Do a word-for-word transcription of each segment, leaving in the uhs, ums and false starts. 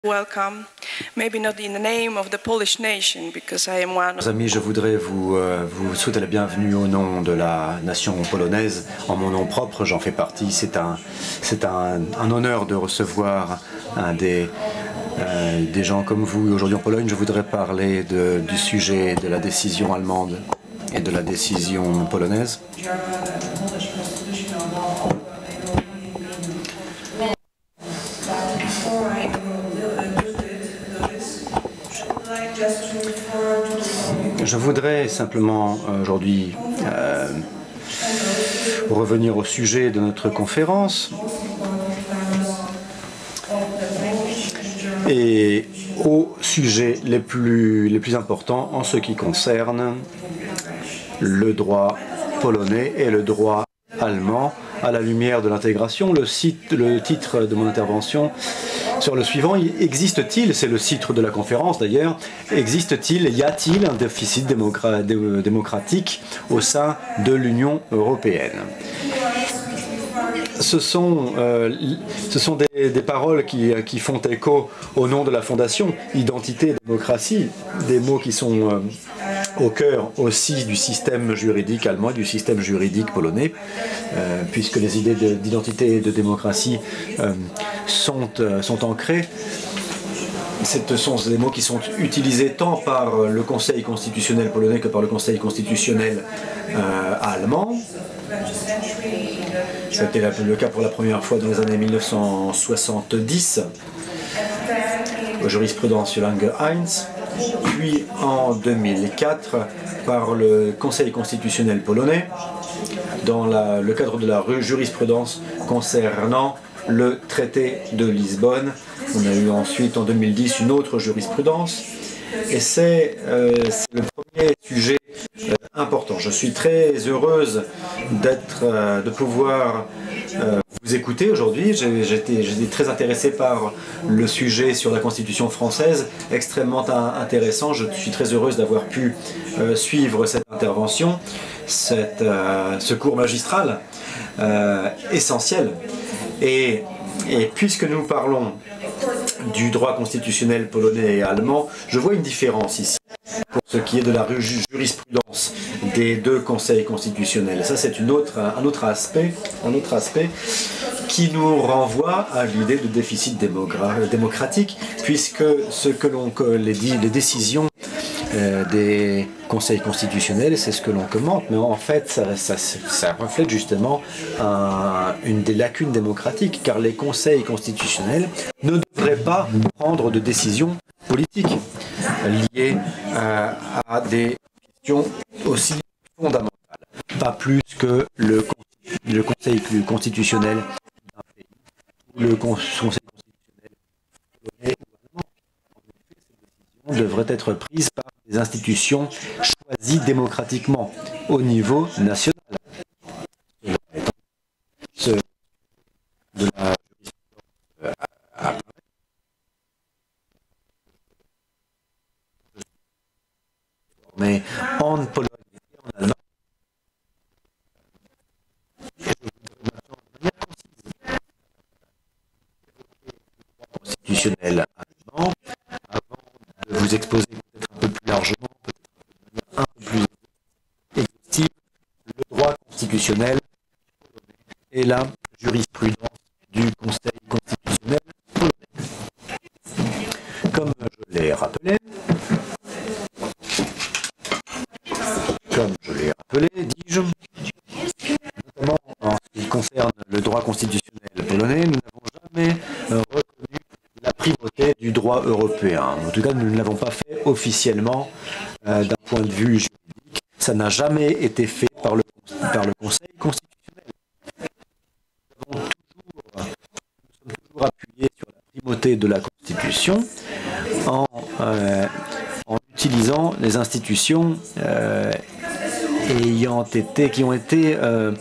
Welcome, maybe not in the name of the Polish nation, because I am one of... Amis, je voudrais vous, euh, vous souhaiter la bienvenue au nom de la nation polonaise, en mon nom propre, j'en fais partie. C'est un, c'est un, un honneur de recevoir un des, euh, des gens comme vous. Aujourd'hui en Pologne, je voudrais parler de, du sujet de la décision allemande et de la décision polonaise. Je voudrais simplement aujourd'hui euh, revenir au sujet de notre conférence et aux sujets les plus, les plus importants en ce qui concerne le droit polonais et le droit allemand à la lumière de l'intégration. Le, le titre de mon intervention sur le suivant: existe-t-il, c'est le titre de la conférence d'ailleurs, existe-t-il, y a-t-il un déficit démocra démocratique au sein de l'Union européenne? Ce sont, euh, ce sont des, des paroles qui, qui font écho au nom de la Fondation Identité et Démocratie, des mots qui sont euh, au cœur aussi du système juridique allemand et du système juridique polonais, euh, puisque les idées d'identité et de démocratie euh, sont, euh, sont ancrées. Ce sont des mots qui sont utilisés tant par le Conseil constitutionnel polonais que par le Conseil constitutionnel euh, allemand. C'était le cas pour la première fois dans les années mille neuf cent soixante-dix, jurisprudence Lange un, puis en deux mille quatre par le Conseil constitutionnel polonais dans la, le cadre de la jurisprudence concernant le traité de Lisbonne. On a eu ensuite en deux mille dix une autre jurisprudence et c'est euh, le premier sujet euh, important. Je suis très heureuse d'être, euh, de pouvoir euh, vous écouter aujourd'hui. J'étais très intéressé par le sujet sur la Constitution française, extrêmement intéressant. Je suis très heureuse d'avoir pu euh, suivre cette intervention, cette, euh, ce cours magistral euh, essentiel. Et, et puisque nous parlons du droit constitutionnel polonais et allemand, je vois une différence ici pour ce qui est de la jurisprudence des deux conseils constitutionnels. Ça, c'est une autre, un autre aspect, un autre aspect qui nous renvoie à l'idée de déficit démocratique, puisque ce que l'on les, les décisions euh, des conseils constitutionnels, c'est ce que l'on commente, mais en fait, ça, ça, ça reflète justement un, une des lacunes démocratiques, car les conseils constitutionnels ne devraient pas prendre de décisions politiques liées euh, à des questions aussi fondamentales, pas plus que le, le Conseil constitutionnel d'un pays ou le Conseil constitutionnel polonais ou allemand. En effet, ces décisions devraient être prises par des institutions choisies démocratiquement au niveau national. Ce, de la jurisprudence à mais en Pologne et en Allemagne, et je voudrais maintenant de manière concise évoquer le droit constitutionnel allemand avant de vous exposer peut-être un peu plus largement, peut-être de manière un peu plus exhaustive, le droit constitutionnel et la jurisprudence du Conseil constitutionnel polonais. Comme je l'ai rappelé, Comme je l'ai rappelé, dis-je, notamment en ce qui concerne le droit constitutionnel polonais, nous n'avons jamais reconnu la primauté du droit européen. En tout cas, nous ne l'avons pas fait officiellement euh, d'un point de vue juridique. Ça n'a jamais été fait par le, par le Conseil constitutionnel. Nous, avons toujours, nous sommes toujours appuyés sur la primauté de la Constitution en, euh, en utilisant les institutions euh, ayant été, qui ont été euh,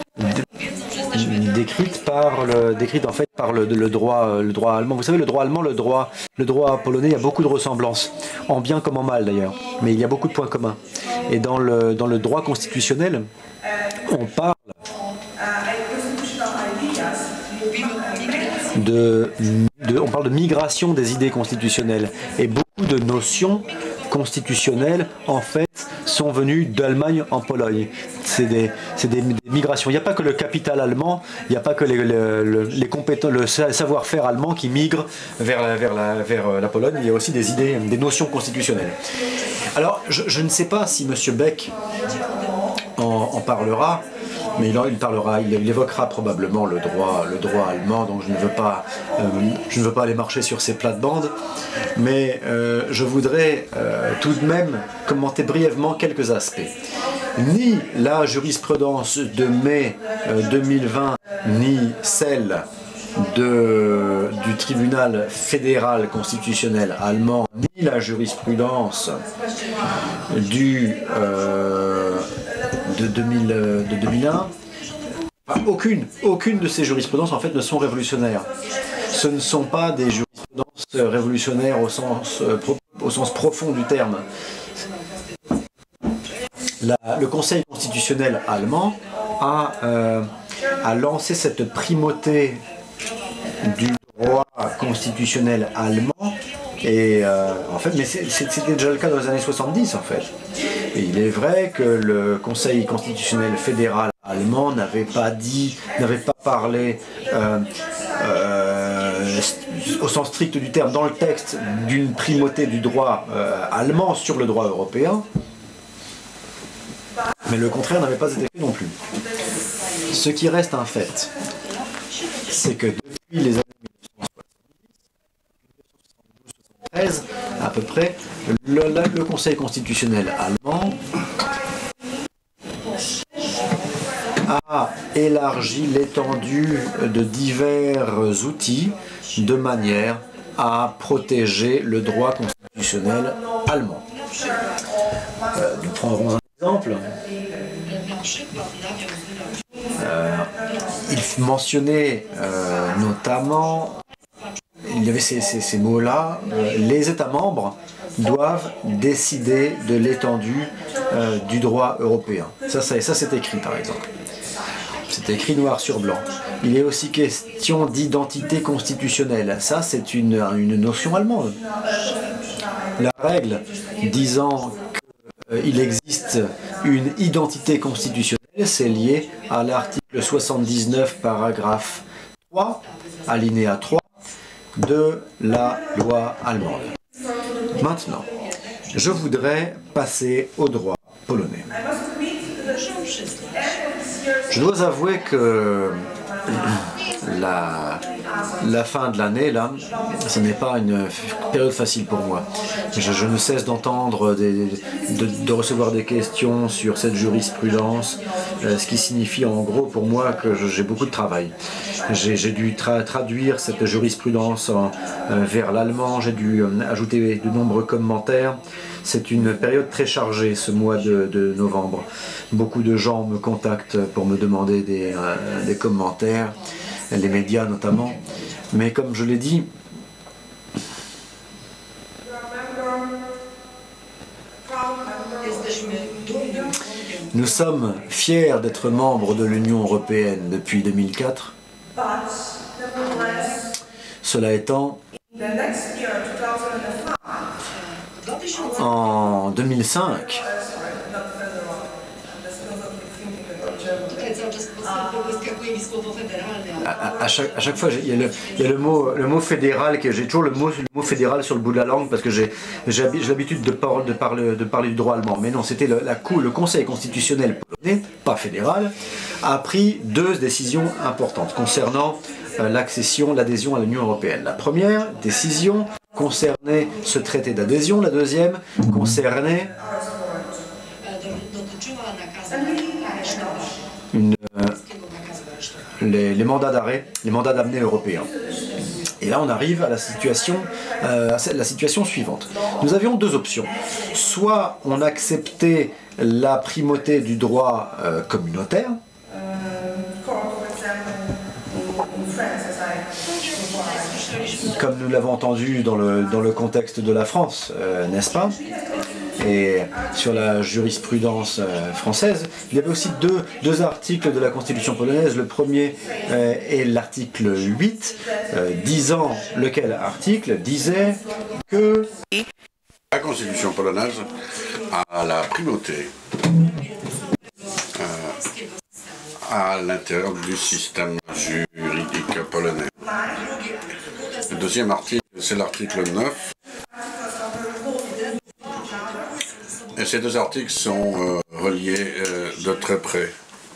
décrites par le, décrites en fait par le, le droit, le droit allemand. Vous savez, le droit allemand, le droit, le droit polonais, il y a beaucoup de ressemblances, en bien comme en mal d'ailleurs, mais il y a beaucoup de points communs. Et dans le, dans le droit constitutionnel, on parle de, de on parle de migration des idées constitutionnelles. Et beaucoup de notions constitutionnelles, en fait, sont venues d'Allemagne en Pologne. C'est des, c'est des, des migrations. Il n'y a pas que le capital allemand, il n'y a pas que les, les, les compétences, le savoir-faire allemand qui migre vers la, vers, la, vers la Pologne. Il y a aussi des idées, des notions constitutionnelles. Alors, je, je ne sais pas si M. Beck en, en parlera, mais il, il parlera, il, il évoquera probablement le droit, le droit allemand, donc je ne veux pas, euh, je ne veux pas aller marcher sur ses plates-bandes, mais euh, je voudrais euh, tout de même commenter brièvement quelques aspects. Ni la jurisprudence de mai euh, deux mille vingt, ni celle de, du tribunal fédéral constitutionnel allemand, ni la jurisprudence du, euh, de, deux mille, de deux mille un, aucune, aucune de ces jurisprudences en fait ne sont révolutionnaires. Ce ne sont pas des jurisprudences révolutionnaires au sens, euh, pro, au sens profond du terme. La, le Conseil constitutionnel allemand a, euh, a lancé cette primauté du droit constitutionnel allemand, et euh, en fait, mais c'était déjà le cas dans les années soixante-dix en fait. Et il est vrai que le Conseil constitutionnel fédéral allemand n'avait pas dit, n'avait pas parlé euh, euh, au sens strict du terme dans le texte d'une primauté du droit euh, allemand sur le droit européen. Mais le contraire n'avait pas été fait non plus. Ce qui reste un fait, c'est que depuis les années mille neuf cent soixante-treize, à peu près, le, le Conseil constitutionnel allemand a élargi l'étendue de divers outils de manière à protéger le droit constitutionnel allemand. Euh, nous prendrons un exemple. Euh, il mentionnait euh, notamment, il y avait ces, ces, ces mots-là, euh, les États membres doivent décider de l'étendue euh, du droit européen. Ça, ça, ça c'est écrit par exemple. C'est écrit noir sur blanc. Il est aussi question d'identité constitutionnelle. Ça, c'est une, une notion allemande. La règle disant qu'il existe une identité constitutionnelle, c'est lié à l'article soixante-dix-neuf, paragraphe trois, alinéa trois, de la loi allemande. Maintenant, je voudrais passer au droit polonais. Je dois avouer que la, la fin de l'année, là, ce n'est pas une période facile pour moi. Je, je ne cesse d'entendre, de, de recevoir des questions sur cette jurisprudence, euh, ce qui signifie en gros pour moi que j'ai beaucoup de travail. J'ai dû tra traduire cette jurisprudence en, euh, vers l'allemand, j'ai dû euh, ajouter de nombreux commentaires. C'est une période très chargée ce mois de, de novembre. Beaucoup de gens me contactent pour me demander des, euh, des commentaires, les médias notamment. Mais comme je l'ai dit, nous sommes fiers d'être membres de l'Union européenne depuis deux mille quatre. Cela étant, en deux mille cinq, à, à, chaque, à chaque fois, il y a le, il y a le, mot, le mot fédéral, que j'ai toujours le mot, le mot fédéral sur le bout de la langue parce que j'ai l'habitude de, par, de, parler, de parler du droit allemand. Mais non, c'était le, le Conseil constitutionnel polonais, pas fédéral, a pris deux décisions importantes concernant euh, l'accession, l'adhésion à l'Union européenne. La première décision concernait ce traité d'adhésion, la deuxième concernait une, euh, les, les mandats d'arrêt, les mandats d'amener européens. Et là, on arrive à la situation, euh, à la situation suivante. Nous avions deux options. Soit on acceptait la primauté du droit euh, communautaire, comme nous l'avons entendu dans le, dans le contexte de la France, euh, n'est-ce pas? et sur la jurisprudence euh, française, il y avait aussi deux, deux articles de la Constitution polonaise. Le premier euh, est l'article huit, euh, disant, lequel article disait que la Constitution polonaise a la primauté euh, à l'intérieur du système juridique polonais. Le deuxième article, c'est l'article neuf. Et ces deux articles sont euh, reliés euh, de très près.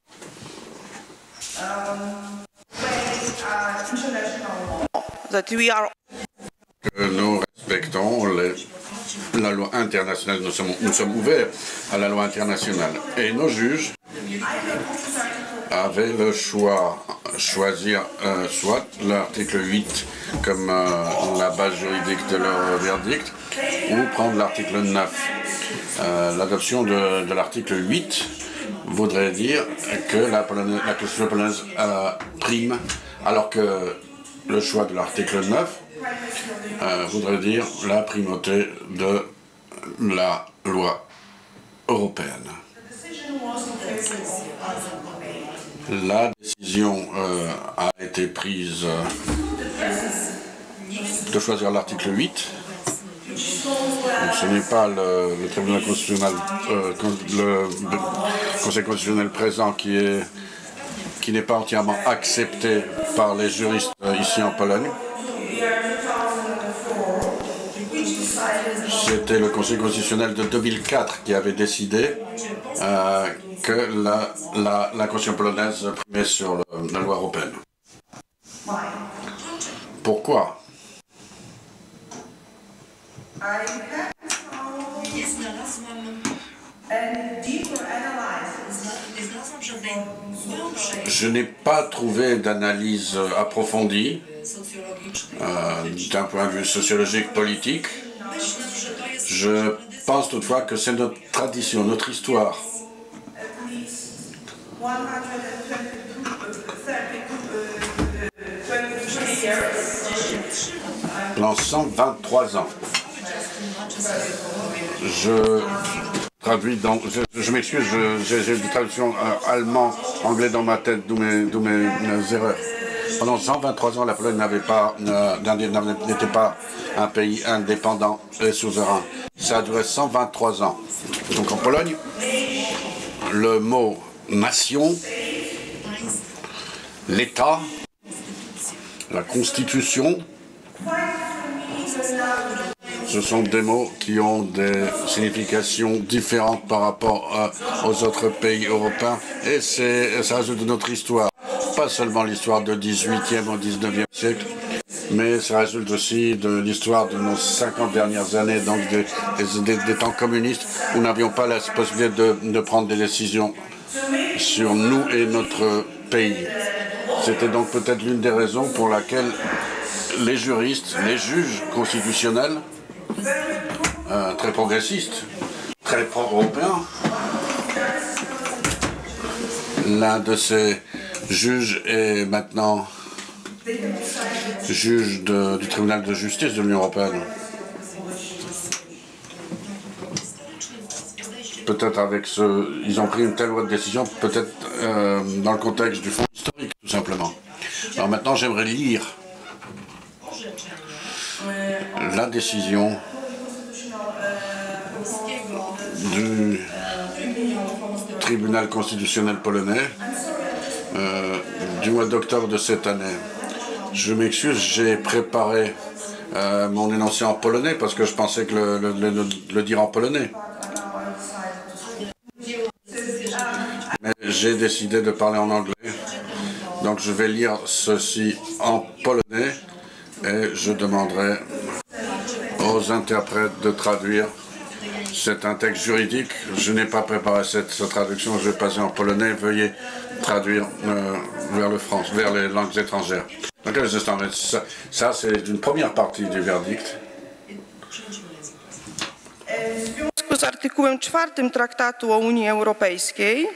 That we are Que nous respectons les, la loi internationale, nous sommes, nous sommes ouverts à la loi internationale. Et nos juges avaient le choix, choisir euh, soit l'article huit comme euh, la base juridique de leur verdict, ou prendre l'article neuf. Euh, L'adoption de, de l'article huit voudrait dire que la, Polonaise, la Constitution polonaise euh, prime, alors que le choix de l'article neuf euh, voudrait dire la primauté de la loi européenne. La décision euh, a été prise euh, de choisir l'article huit. Donc, ce n'est pas le, le tribunal constitutionnel, euh, le, le Conseil constitutionnel présent qui est qui n'est pas entièrement accepté par les juristes euh, ici en Pologne. C'était le Conseil constitutionnel de deux mille quatre qui avait décidé euh, que la, la, la Constitution polonaise primait sur le, la loi européenne. Pourquoi? Je n'ai pas trouvé d'analyse approfondie euh, d'un point de vue sociologique, politique. Je pense toutefois que c'est notre tradition, notre histoire. Pendant cent vingt-trois ans. Je traduis dans... Je, je m'excuse, j'ai une traduction euh, allemand, anglais dans ma tête, d'où mes, d'où mes, mes erreurs. Pendant cent vingt-trois ans, la Pologne n'avait pas, euh, n'était pas un pays indépendant et souverain. Ça a duré cent vingt-trois ans. Donc en Pologne, le mot nation, l'État, la Constitution, ce sont des mots qui ont des significations différentes par rapport euh, aux autres pays européens. Et ça résulte de notre histoire. Pas seulement l'histoire du dix-huitième au dix-neuvième siècle, mais ça résulte aussi de l'histoire de nos cinquante dernières années, donc des, des, des temps communistes, où nous n'avions pas la possibilité de, de prendre des décisions sur nous et notre pays. C'était donc peut-être l'une des raisons pour laquelle les juristes, les juges constitutionnels, euh, très progressistes, très pro-européens, l'un de ces juge est maintenant juge de, du tribunal de justice de l'Union européenne. Peut-être avec ce... Ils ont pris une telle loi de décision, peut-être euh, dans le contexte du fonds historique, tout simplement. Alors maintenant, j'aimerais lire la décision du tribunal constitutionnel polonais Euh, du mois d'octobre de cette année. Je m'excuse, j'ai préparé euh, mon énoncé en polonais parce que je pensais que le, le, le, le dire en polonais. Mais j'ai décidé de parler en anglais. Donc je vais lire ceci en polonais et je demanderai aux interprètes de traduire. C'est un texte juridique. Je n'ai pas préparé cette, cette traduction. Je vais passer en polonais. Veuillez traduire euh, vers le France, vers les langues étrangères. Donc, ça, ça c'est une première partie du verdict. W związku z artykułem czwartym Traktatu o Unii Europejskiej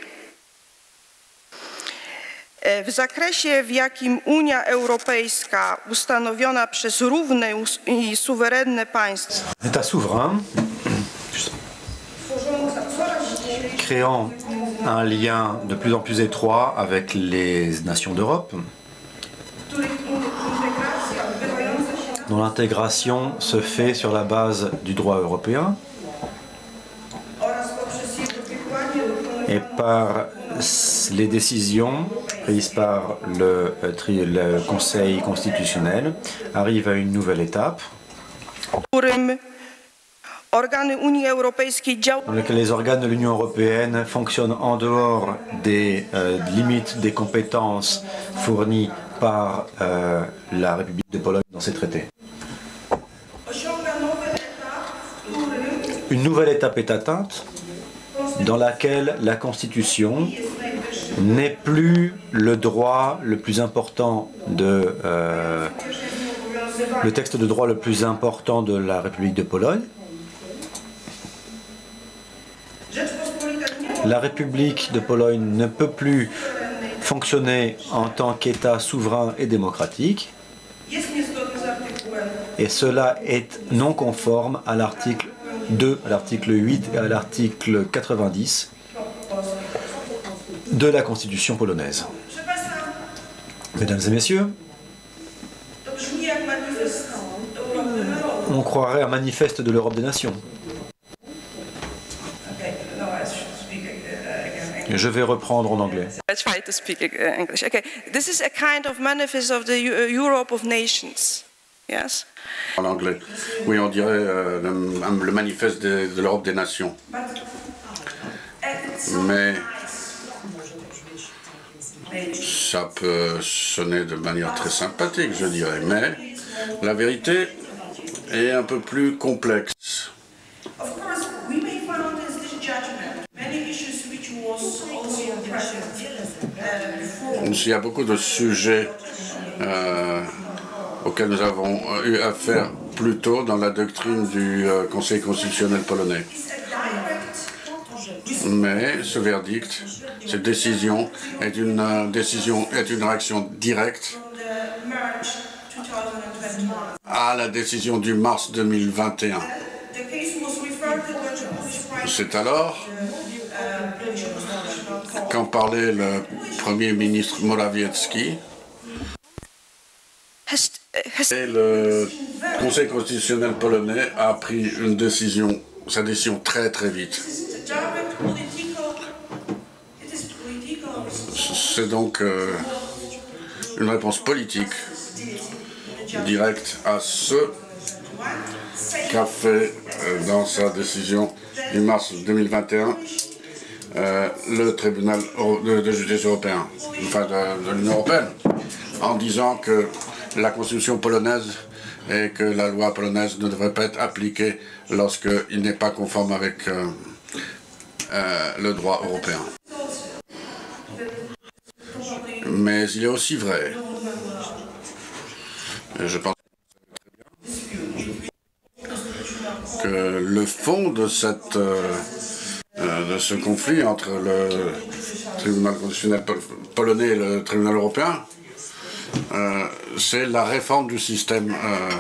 w zakresie, w jakim Unia Europejska ustanowiona przez równe i suwerenne państwa État souverain créant un lien de plus en plus étroit avec les nations d'Europe, dont l'intégration se fait sur la base du droit européen et par les décisions prises par le, le Conseil constitutionnel, arrive à une nouvelle étape dans laquelle les organes de l'Union européenne fonctionnent en dehors des euh, limites des compétences fournies par euh, la République de Pologne dans ces traités. Une nouvelle étape est atteinte dans laquelle la Constitution n'est plus le droit le plus important de euh, le texte de droit le plus important de la République de Pologne. La République de Pologne ne peut plus fonctionner en tant qu'État souverain et démocratique, et cela est non conforme à l'article deux, à l'article huit et à l'article quatre-vingt-dix de la Constitution polonaise. Mesdames et messieurs, on croirait un manifeste de l'Europe des nations. Je vais reprendre en anglais. I try to speak uh, English. Okay, this is a kind of manifest of the uh, Europe of nations. Yes. En anglais. Oui, on dirait euh, le, le manifeste de, de l'Europe des nations. Mais ça peut sonner de manière très sympathique, je dirais. Mais la vérité est un peu plus complexe. Il y a beaucoup de sujets euh, auxquels nous avons eu affaire plus tôt dans la doctrine du euh, Conseil constitutionnel polonais. Mais ce verdict, cette décision est une euh, décision, est une réaction directe à la décision du mars deux mille vingt et un. C'est alors qu'en parlait le Premier ministre Morawiecki, et le Conseil constitutionnel polonais a pris une décision, sa décision très très vite. C'est donc euh, une réponse politique directe à ce qu'a fait euh, dans sa décision du mars deux mille vingt et un euh, le tribunal de, de justice européen, enfin de, de l'Union européenne, en disant que la constitution polonaise et que la loi polonaise ne devrait pas être appliquée lorsqu'il n'est pas conforme avec euh, euh, le droit européen. Mais il est aussi vrai, et je pense que le fond de, cette, euh, de ce conflit entre le tribunal constitutionnel polonais et le tribunal européen, euh, c'est la réforme du système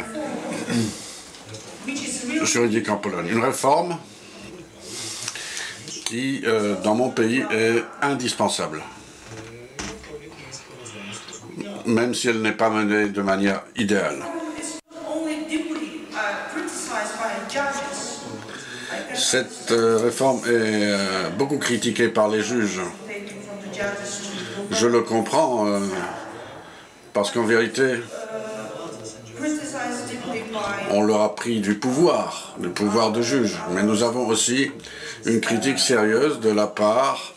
euh, juridique en Pologne. Une réforme qui, euh, dans mon pays, est indispensable, même si elle n'est pas menée de manière idéale. Cette euh, réforme est euh, beaucoup critiquée par les juges. Je le comprends, euh, parce qu'en vérité, on leur a pris du pouvoir, du pouvoir de juge. Mais nous avons aussi une critique sérieuse de la part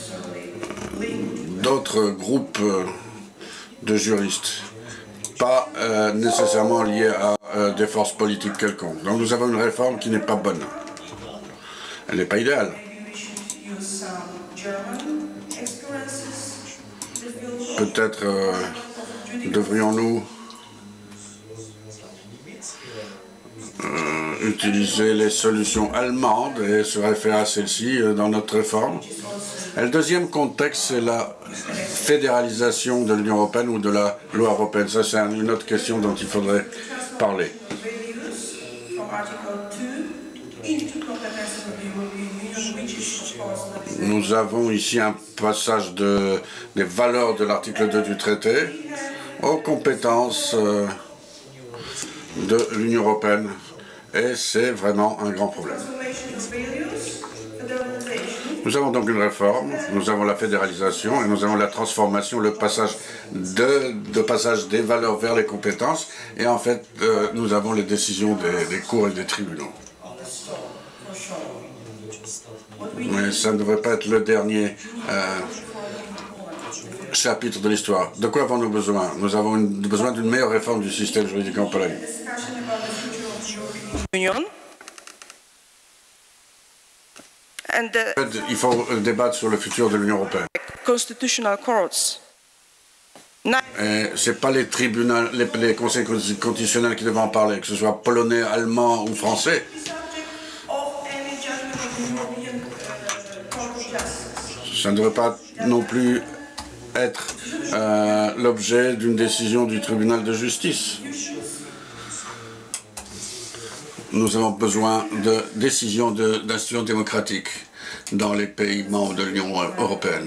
d'autres groupes de juristes, pas euh, nécessairement liés à euh, des forces politiques quelconques. Donc nous avons une réforme qui n'est pas bonne. Elle n'est pas idéale. Peut-être euh, devrions-nous euh, utiliser les solutions allemandes et se référer à celles-ci euh, dans notre réforme. Et le deuxième contexte, c'est la fédéralisation de l'Union européenne ou de la loi européenne. Ça, c'est une autre question dont il faudrait parler. Nous avons ici un passage de, des valeurs de l'article deux du traité aux compétences euh, de l'Union européenne. Et c'est vraiment un grand problème. Nous avons donc une réforme, nous avons la fédéralisation et nous avons la transformation, le passage, de, de passage des valeurs vers les compétences. Et en fait, euh, nous avons les décisions des, des cours et des tribunaux. Mais ça ne devrait pas être le dernier euh, chapitre de l'histoire. De quoi avons-nous besoin? Nous avons une, besoin d'une meilleure réforme du système juridique en Pologne. Union. And the En fait, il faut débattre sur le futur de l'Union européenne. constitutional courts. Ce n'est pas les tribunaux, les, les conseils constitutionnels qui devront en parler, que ce soit polonais, allemand ou français. Ça ne devrait pas non plus être euh, l'objet d'une décision du tribunal de justice. Nous avons besoin de décisions d'institutions démocratiques dans les pays membres de l'Union européenne.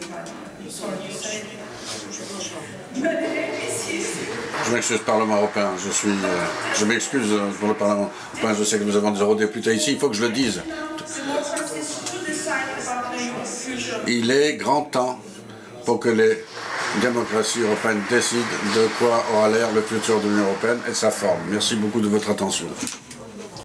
Je m'excuse, Parlement européen. Je suis, euh, je m'excuse pour le Parlement européen. Je sais que nous avons des eurodéputés ici. Il faut que je le dise. Il est grand temps pour que les démocraties européennes décident de quoi aura l'air le futur de l'Union européenne et sa forme. Merci beaucoup de votre attention.